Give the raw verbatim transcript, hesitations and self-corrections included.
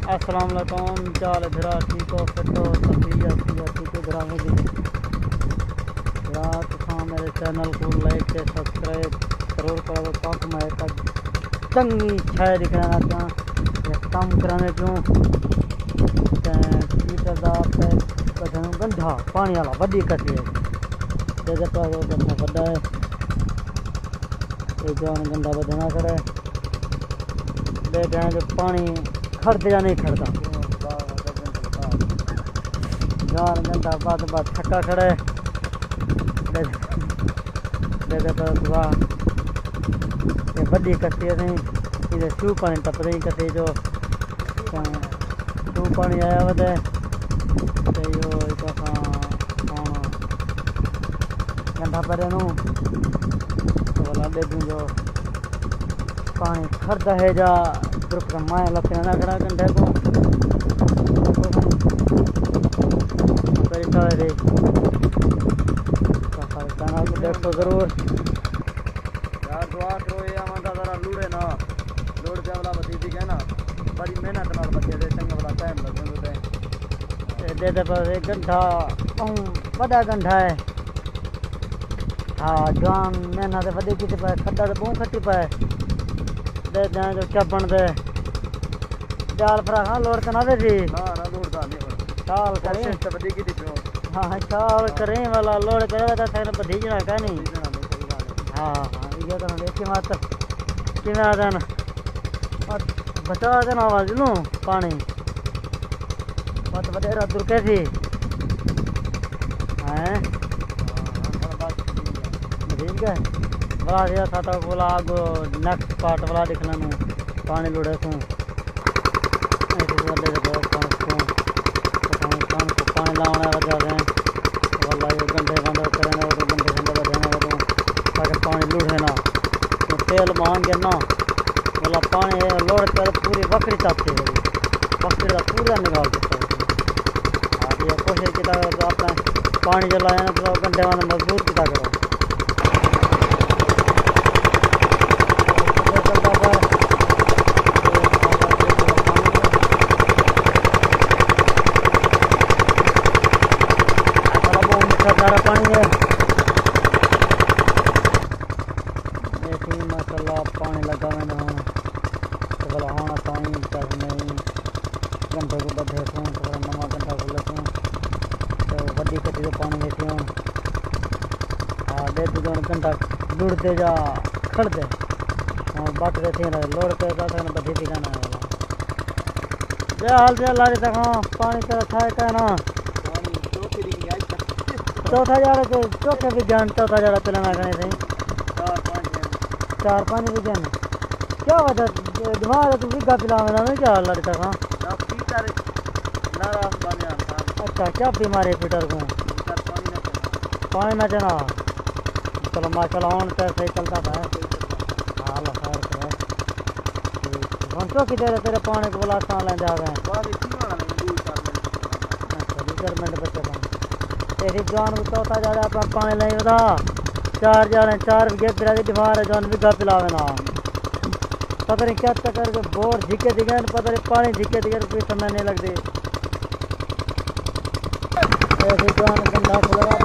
अस्सलाम वालेकुम। चाल धरा ठीक हो फिट हो सफी अच्छी अच्छी के धरा में भी रात था मेरे चैनल को लाइक से सब्सक्राइब जरूर करो ताकि मैं तक चंगी छाया दिखाना चाह काम कराने क्यों मीटर का पैक गंधा पानी वाला वड्डी कटी है जैसे पास गंधा वड्डा है जान गंधा बदना करे देख जो पानी खड़ते या नहीं खड़ता जान गंदा बाद बाद थका खड़े दुआ ये बड़ी कट्टी नहीं इधर शू पानी टप रही कट्टी जो शू पानी आया वह यो गंदा परे नू तो वाला दे दूँ जो पानी खड़ता है जा माए लखे ना खड़ा घंटे को देखो जरूर यार दुआ करो ये आमदा जरा लूड़े ना लूड़ के वाला बती है ना बड़ी मेहनत नाल बच्चे दे चंगा वाला टाइम लगदे दे दे पर एक घंटा बड़ा घंटा है हाँ जान मेहनत वधी की पे खड्डा तो बहुत खट्टी पे दे दे जो चपन दे जाल पर हाँ लोड़ तो ना दे जी ना ना लोड़ दा नहीं चाल करें तो बड़ी की दी हाँ चाल करें वाला लोड़ करे तो थैन बधी जना का नहीं हाँ हाँ ये तो देखी मत कि मैं आदन बचा देना आवाज लूँ पानी मत बड़े दूर कैसी हैं ठीक है वाला दिया था तो बोला आगो नेक्स्ट पार्ट वाला दिखना नू पानी लुड़े तू पानी लाने वजह से वाला ये गंदे बंद करेंगे और गंदे गंदे बदेंगे ताकि पानी लुढ़े ना तो तेल मांग के ना वाला पानी लोड़ कर पूरी बकरी चाहती है बकरी का पूरा निकाल देता है हाँ ये कोशिश की तो अपना पानी जो लाया ना तो गंदे बंद मजबूत किया करो सारा पानी है देखिए माशाल्लाह पानी लगा मैंने तो बोला होना पानी कर नहीं घंटे को बधे सूँ तो बोला नवा घंटा को लसूँ तो बड़ी कटी तो पानी देती हूँ हाँ दे तू जो घंटा लुड़ते जा खड़ दे हाँ बात रहती है लोड़ के बात है बधी दिखाना है वाला हाल से ला देता हाँ पानी तेरा था क्या ना चौथा जाड़ा तो चौथे भी जान चौथा जाड़ा पिलाना करने से चार पाँच चार पाँच भी जान क्या वजह दिमाग तू बिगा पिलावे ना नहीं क्या लड़का हाँ अच्छा क्या बीमारी पीटर को पानी ना चना चलो माशाल्लाह ऑन तो सही चलता था हाल खैर करे हम तो किधर तेरे पानी को बोला कहाँ लें जा रहे हैं गवर्नमेंट बच्चे तेरी जान चौथा जा रहा अपना पानी नहीं बता चार जा रहे चार विगे फिर डिमार है जान बिगा पिलावे ना पता नहीं क्या चक्कर के बोर झिके दिखे पता नहीं पानी झिके दिखे कोई समय नहीं लगती ऐसी जान गंदा खुला